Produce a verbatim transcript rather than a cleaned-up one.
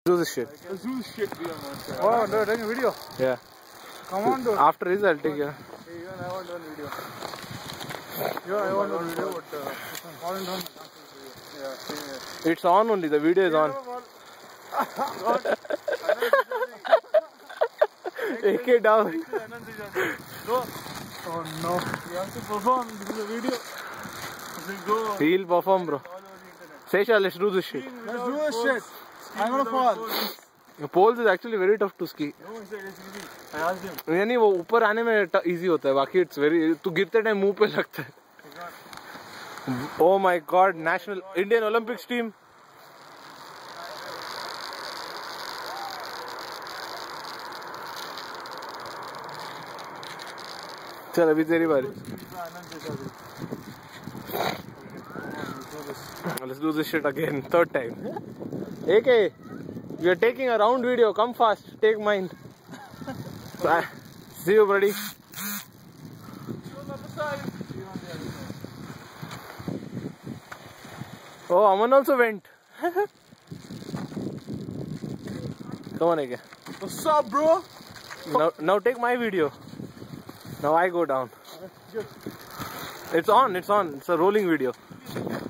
Do this shit. Let's do this shit, man. Oh, no, taking a video. Yeah. Come on, dude. After this, I'll take you. Hey, even I want one video. Yeah, I want one video, but uh, falling down. Yeah, yeah. It's on only. The video is on. Take it down. Oh no. We have to perform. This is a video. We'll go. He'll perform, bro. Sesha, let's do this shit. Let's do this shit. I'm gonna fall. The poles is actually very tough to ski. No, he said it's easy. I asked him. यानी वो ऊपर आने में easy होता है, बाकी it's very तू गिरते टाइम मुंह पे लगता है. Oh my God! National Indian Olympics team. चल अभी तेरी बारी. Let's do this shit again, third time. A K, we are taking a round video. Come fast, take mine. See you, buddy. Oh, Aman also went. Come on, A K. What's up, bro? Now, now take my video. Now I go down. It's on, it's on. It's a rolling video.